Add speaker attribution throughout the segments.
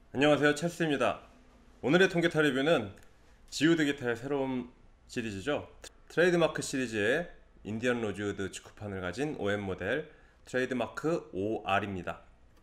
Speaker 1: 안녕하세요, 찰스입니다. 오늘의 통기타 리뷰는 지우드 기타의 새로운 시리즈죠. 트레이드마크 시리즈의 인디언 로즈우드 직구판을 가진 OM 모델 트레이드마크 OR입니다.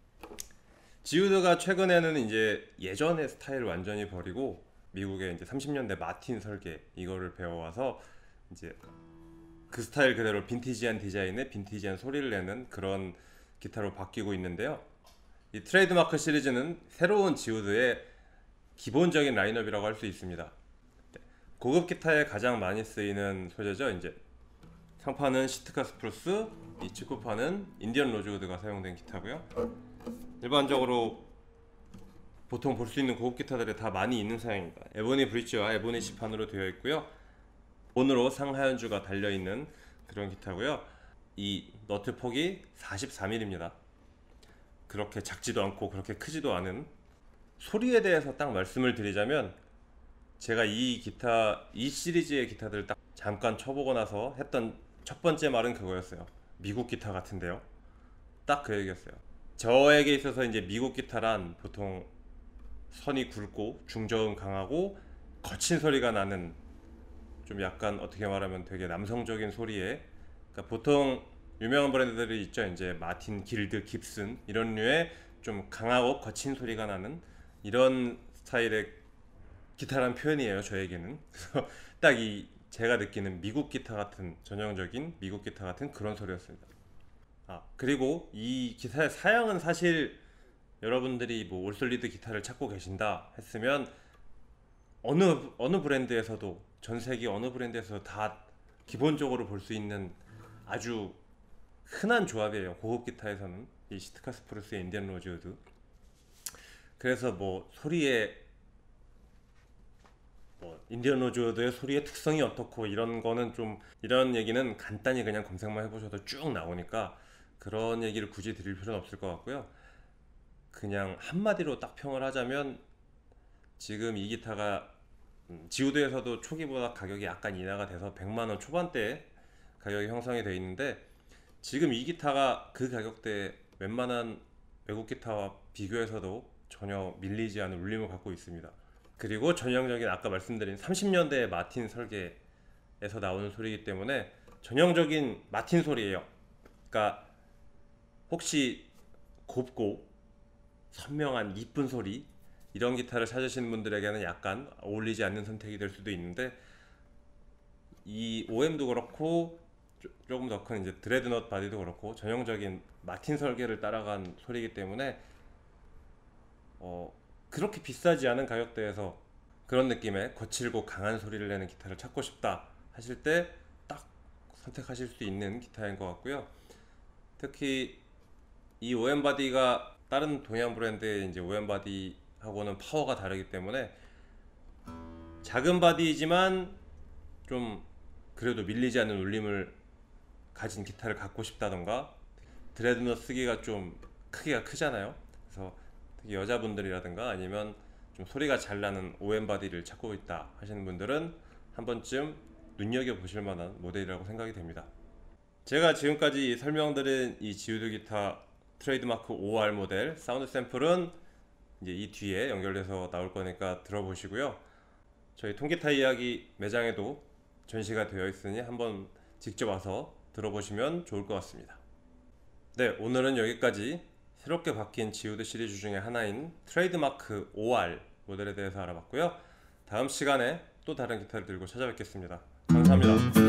Speaker 1: 지우드가 최근에는 이제 예전의 스타일을 완전히 버리고 미국의 이제 30년대 마틴 설계 이거를 배워와서 이제 그 스타일 그대로 빈티지한 디자인에 빈티지한 소리를 내는 그런 기타로 바뀌고 있는데요. 이 트레이드마크 시리즈는 새로운 지우드의 기본적인 라인업이라고 할 수 있습니다. 고급 기타에 가장 많이 쓰이는 소재죠. 이제 상판은 시트카 스프루스, 이 직구판은 인디언 로즈우드가 사용된 기타고요. 일반적으로 보통 볼 수 있는 고급 기타들에 다 많이 있는 사양입니다. 에보니 브릿지와 에보니 시판으로 되어 있고요. 본으로 상하연주가 달려있는 그런 기타고요. 이 너트 폭이 43mm입니다. 그렇게 작지도 않고 그렇게 크지도 않은. 소리에 대해서 딱 말씀을 드리자면, 제가 이 시리즈의 기타들 딱 잠깐 쳐보고 나서 했던 첫 번째 말은 그거였어요. 미국 기타 같은데요. 딱 그 얘기였어요. 저에게 있어서 이제 미국 기타란 보통 선이 굵고 중저음 강하고 거친 소리가 나는, 좀 약간 어떻게 말하면 되게 남성적인 소리에, 그러니까 보통 유명한 브랜드들이 있죠. 이제 마틴, 길드, 깁슨 이런 류의 좀 강하고 거친 소리가 나는 이런 스타일의 기타란 표현이에요, 저에게는. 그래서 딱 이 제가 느끼는 미국 기타 같은, 전형적인 미국 기타 같은 그런 소리였습니다. 그리고 이 기타의 사양은 사실 여러분들이 뭐 올솔리드 기타를 찾고 계신다 했으면 어느 브랜드에서도, 전 세계 어느 브랜드에서도 다 기본적으로 볼 수 있는 아주 흔한 조합이에요. 고급 기타에서는 이 시트카 스프루스의 인디언 로즈우드. 그래서 뭐 소리의, 뭐 인디언 로즈우드의 소리의 특성이 어떻고 이런 거는 좀, 이런 얘기는 간단히 그냥 검색만 해보셔도 쭉 나오니까 그런 얘기를 굳이 드릴 필요는 없을 것 같고요. 그냥 한마디로 딱 평을 하자면, 지금 이 기타가 지우드에서도 초기보다 가격이 약간 인하가 돼서 100만원 초반대에 가격이 형성이 되어 있는데, 지금 이 기타가 그 가격대에 웬만한 외국 기타와 비교해서도 전혀 밀리지 않은 울림을 갖고 있습니다. 그리고 전형적인 아까 말씀드린 30년대 마틴 설계에서 나오는 소리이기 때문에 전형적인 마틴 소리예요. 그러니까 혹시 곱고 선명한 이쁜 소리, 이런 기타를 찾으시는 분들에게는 약간 어울리지 않는 선택이 될 수도 있는데, 이 OM도 그렇고 조금 더 큰 이제 드레드넛 바디도 그렇고 전형적인 마틴 설계를 따라간 소리이기 때문에 그렇게 비싸지 않은 가격대에서 그런 느낌의 거칠고 강한 소리를 내는 기타를 찾고 싶다 하실 때 딱 선택하실 수 있는 기타인 것 같고요. 특히 이 OM 바디가 다른 동양 브랜드의 이제 OM 바디하고는 파워가 다르기 때문에 작은 바디이지만 좀 그래도 밀리지 않는 울림을 가진 기타를 갖고 싶다던가, 드레드넛 쓰기가 좀 크기가 크잖아요. 그래서 특히 여자분들이라든가 아니면 좀 소리가 잘 나는 OM 바디를 찾고 있다 하시는 분들은 한 번쯤 눈여겨보실 만한 모델이라고 생각이 됩니다. 제가 지금까지 설명드린 이 지우드 기타 트레이드마크 OR 모델 사운드 샘플은 이제 이 뒤에 연결돼서 나올 거니까 들어보시고요. 저희 통기타 이야기 매장에도 전시가 되어 있으니 한번 직접 와서 들어보시면 좋을 것 같습니다. 네, 오늘은 여기까지 새롭게 바뀐 지우드 시리즈 중에 하나인 트레이드마크 OR 모델에 대해서 알아봤고요. 다음 시간에 또 다른 기타를 들고 찾아뵙겠습니다. 감사합니다.